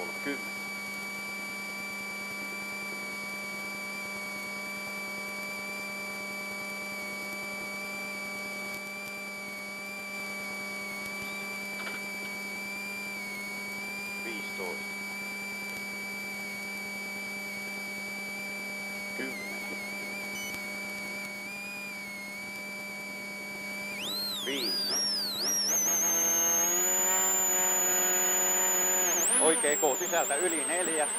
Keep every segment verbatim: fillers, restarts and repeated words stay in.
kolmekymmentä. viisitoista. kymmenen. viisi. Oikein K sisältä yli neljä.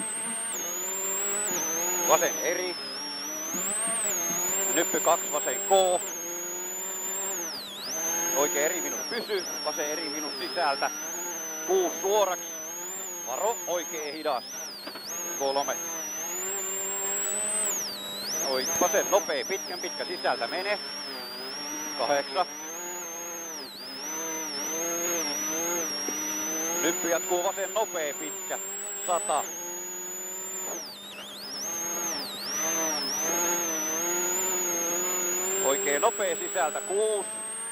Vasen eri. Nyppy kaksi vasen K. Oikein eri minus pysy. Vasen eri minus sisältä. Kuusi suoraksi. Varo oikein hidas. Kolme. Oi, vasen nopea pitkän pitkä sisältä mene. Kahdeksan. Nyppy jatkuu vasen nopea pitkä. Sata. Oikein nopea sisältä kuusi.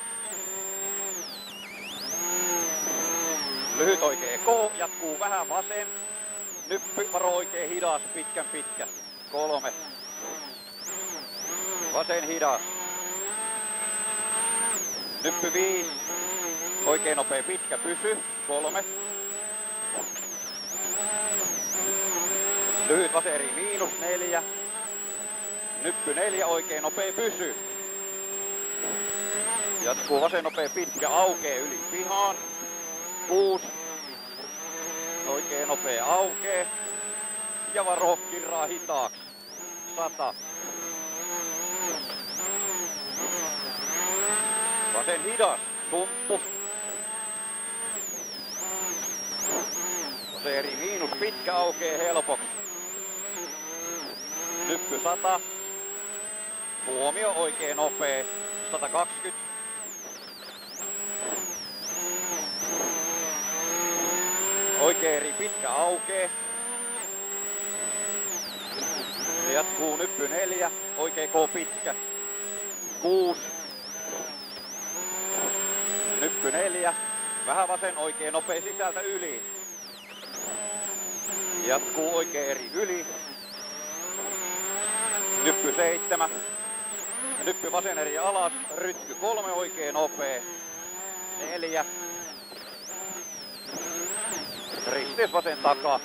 Lyhyt oikein K, jatkuu vähän vasen. Nyppy varo oikein hidas, pitkän pitkä. Kolme. Vasen hidas. Nyppy viisi. Oikein nopea pitkä pysy. Kolme. Lyhyt vasen eri miinus neljä. Nyppy neljä, oikein nopea pysy. Jatkuu vasen nopea pitkä, aukee yli pihaan. Kuusi. Oikein nopea aukee. Ja varo kirraa hitaaksi. Sata. Vasen hidas, sumppu. Vasen eri miinus pitkä, aukee helpoksi. Nyppy sata. Huomio oikein nopea. sata kaksikymmentä. Oikein eri pitkä aukee. Ja jatkuu nyppy neljä. Oikein K pitkä. Kuusi. Nyppy neljä. Vähän vasen oikein nopea sisältä yli. Jatkuu oikein eri yli. Nyppy seitsemän. Nyppy vasen eri alas. Rytky kolme oikein nopea. Neljä. Risteys vasen takaa.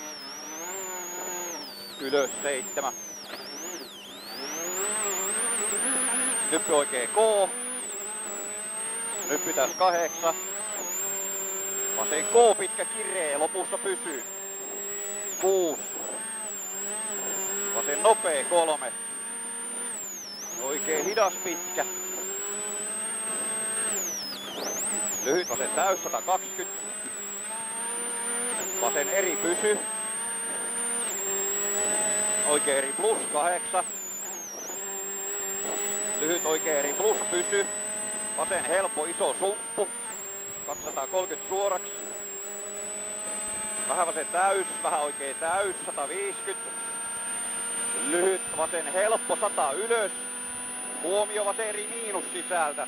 Ylös seitsemän. Nyppy oikein K. Nyppy tässä kahdeksan. Vasen K pitkä kiree, lopussa pysyy. Kuusi. Vasen nopea kolme. Oikein hidas pitkä. Lyhyt vasen täys sata kaksikymmentä. Vasen eri pysy. Oikein eri plus kahdeksan. Lyhyt oikein eri plus pysy. Vasen helppo iso sumppu. kaksisataakolmekymmentä suoraksi. Vähän vasen täys, vähän oikein täys, sata viisikymmentä. Lyhyt vasen helppo, sata ylös. Huomio vasen eri miinus sisältä.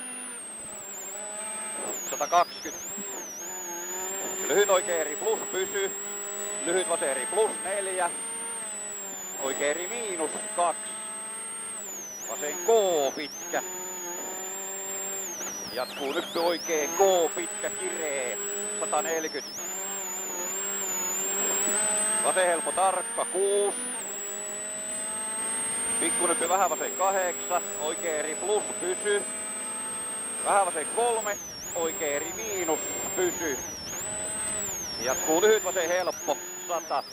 sata kaksikymmentä. Lyhyt oikein eri plus pysy. Lyhyt vasen eri plus neljä. Oikein eri miinus kaksi. Vasen K pitkä. Jatkuu nyppy oikein K pitkä kiree. sata neljäkymmentä. Vasen helppo tarkka kuusi. Pikkunyppy vähän vasen kahdeksan. Oikein eri plus pysy. Vähän vasen kolme. Oikein eri miinus pysy. Jatkuu lyhyt vasen helppo. sata.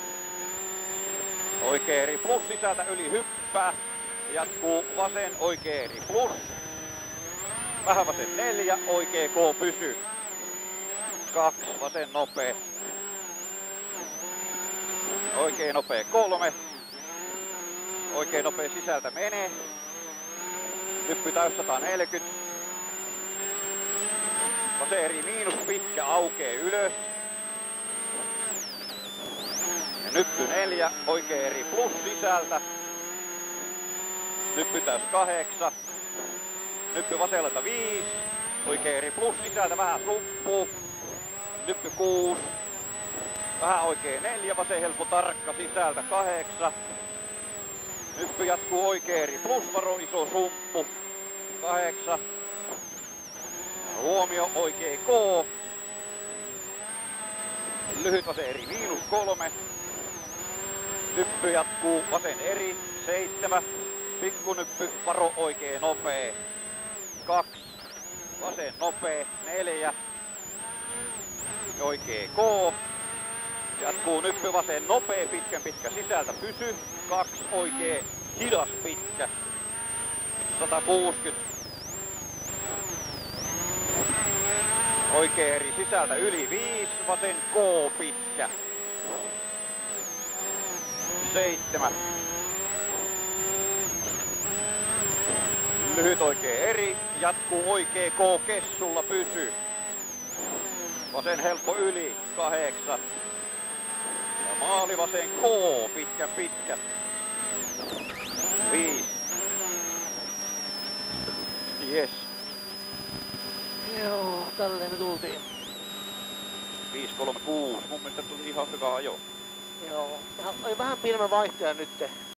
Oikein eri plus sisältä yli hyppää. Jatkuu vasen oikein eri plus. Vähän vasen neljä. Oikein K pysy. kaksi. Vasen nopea. Oikein nopea kolme. Oikein nopea sisältä menee. Nyppy täys sata neljäkymmentä. Vasen eri miinus pitkä aukee ylös. Ja nyppy neljä. Oikein eri plus sisältä. Nyppy täys kahdeksan. Nyppy vaselta viisi. Oikein eri plus sisältä vähän sumppu. Nyppy kuusi. Vähän oikein neljä, vasen helppo tarkka sisältä kahdeksan. Nyppy jatkuu oikein eri plus, varo iso sumppu. Kahdeksan. Huomio oikein K. Lyhyt vasen eri miinus kolme. Nyppy jatkuu vasen eri seitsemän. Pikkunyppy varo oikein nopee. Kaksi. Vasen nopee neljä. Oikein K. Jatkuu nyppy vasen nopee, pitkän pitkä sisältä pysy. Kaksi oikein hidas pitkä. sata kuusikymmentä. Oikein eri sisältä yli viisi, vasen K pitkä. Seitsemän. Lyhyt oikein eri, jatkuu oikein K kessulla pysy. Vasen helppo yli, kahdeksan. Ja maali vasen K, pitkän pitkä. Viisi. Yes. Joo, tälleen me tultiin. viisi kolme kuusi, mun mielestä tuli ihan hyvä ajo. Joo, oli vähän pienemmän vaihtoja nyt.